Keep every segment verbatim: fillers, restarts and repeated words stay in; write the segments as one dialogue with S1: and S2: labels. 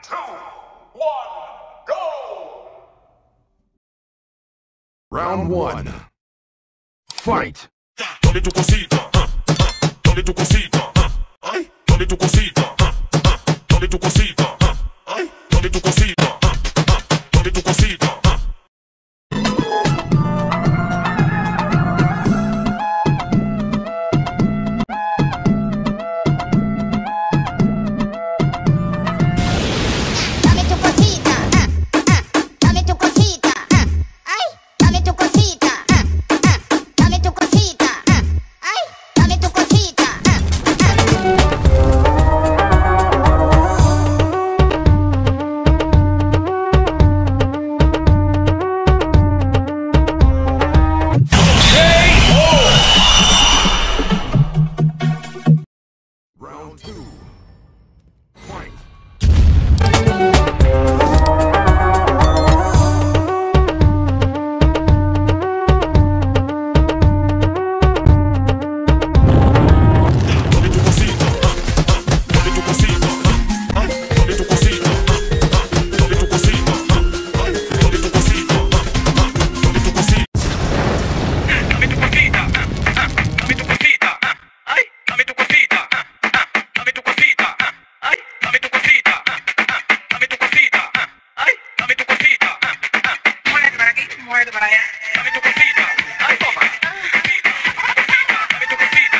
S1: two, one, go!
S2: Round one. Fight!
S3: Dale tu cosita, ah, ah, dale tu cosita, ah, ay, dale tu cosita, ah, ah, dale tu cosita, ah, ay, dale tu cosita, ah, ah, dale tu cosita, ah.
S4: Dame tu cosita, ah, ah, dame tu cosita, ah, ay, dame tu cosita, ah, ah, dame tu cosita, ah, ay, dame tu cosita, ah,
S2: Round two. Fight!
S3: Dale tu cosita, ah, ah, dale tu cosita, ah, ay, dale tu cosita, ah, ah, dale tu cosita, ah, ay, dale tu cosita, ah, ah, dale tu cosita. Dame tu cosita, ah, ah, dame tu cosita, ah, ay, dame tu cosita, ah, ah, dame tu cosita, ah, ay, dame tu cosita, ah, ah, dame tu cosita, ah, ay, dame tu cosita, ah, ah. Muévete para aquí, muévete para allá. Dame tu cosita, ay, toma. Dame tu cosita.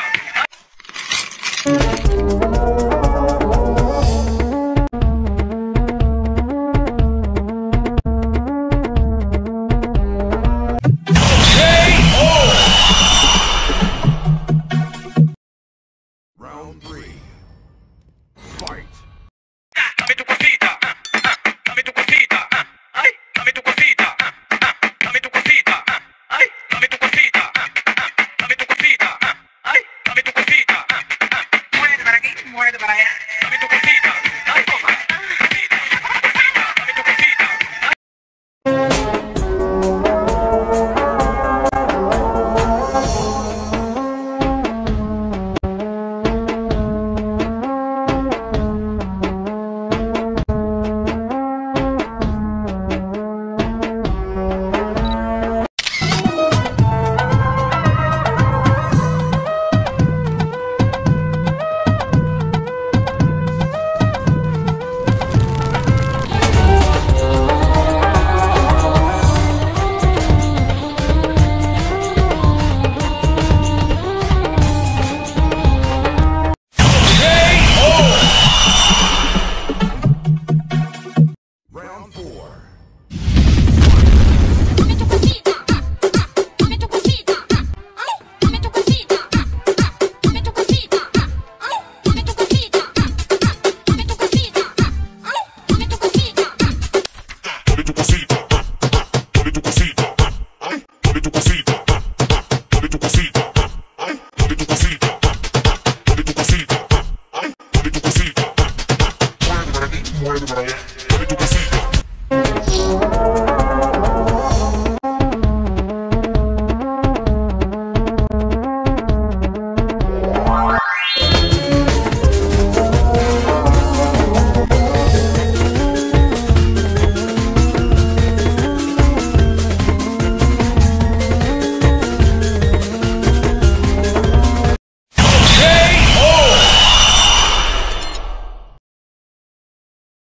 S2: Round three. Fight!
S3: Dame tu cosita, ah, ah, dame tu cosita, ah, ay, dame tu cosita, ah, ah, dame tu cosita, ah, ay, dame tu cosita, ah, ah, dame tu cosita, ah, ay, dame tu cosita, ah, ah. Muévete para aquí, muévete para allá. Dame tu cosita, ay, toma. Cosita, cosita, dame tu cosita.
S2: Round four.
S4: dame tu cosita, ah, ah, dame tu cosita, ah, ay, dame tu cosita, ah, ah, dame tu cosita, ah, ay, dame tu cosita, ah, ah, dame tu cosita, ah, ay, dame tu cosita, ah.
S3: Dale tu cosita, ah, ah, dale tu cosita, ah, ay, dale tu cosita, ah, ah, dale tu cosita, ah, ay, dale tu cosita, ah, ah, dale tu cosita, ah, ay, dale tu cosita, ah, ah. Muévete para aquí, muévete para allá.